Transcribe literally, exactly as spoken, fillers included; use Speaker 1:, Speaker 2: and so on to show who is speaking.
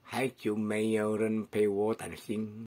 Speaker 1: 还就没有人陪我担心。